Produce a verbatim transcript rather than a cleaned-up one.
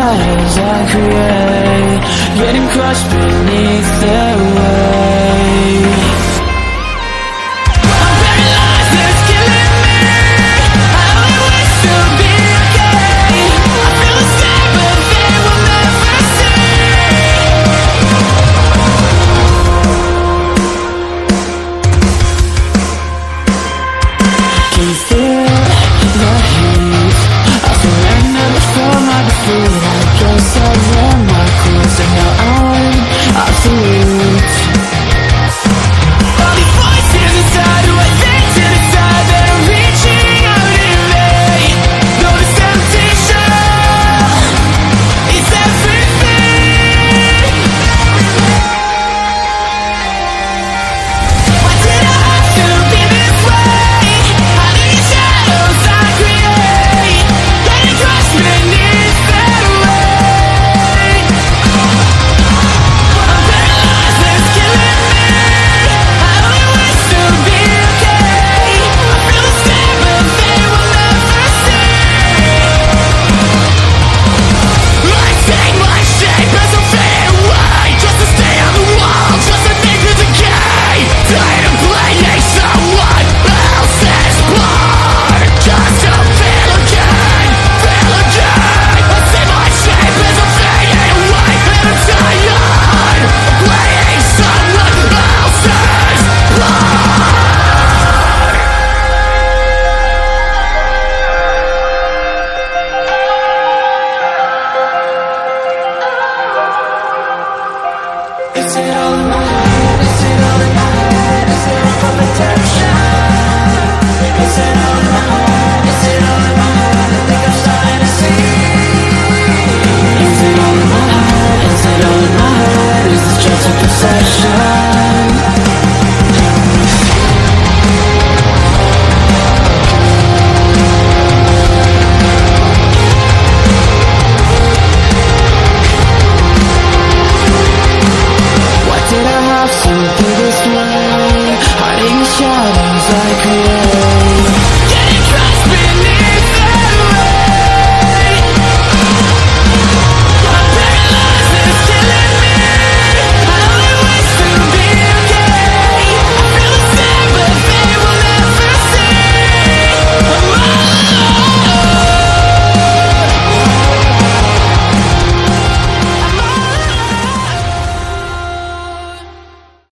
shadows I create, getting crushed beneath their weight. I'm paralyzed, it's killing me. I only wish to be okay. I feel the same, but they will never see. Can you feel the heat? I surrender before my defeat.